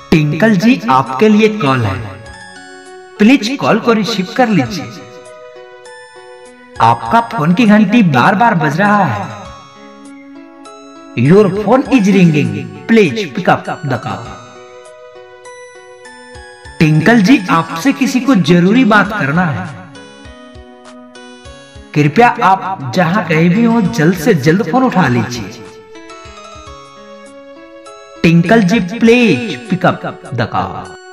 Tinkle जी आपके लिए call है, प्लीज कॉल को रिसीव कर लीजिए। आपका फोन की घंटी बार बार बज रहा है। Your phone is ringing, please pick up the call. Tinkle ji आपसे किसी को जरूरी बात करना है, कृपया आप जहां कहीं भी हो जल्द से जल्द फोन उठा लीजिए। Tinkle ji please pick up the call.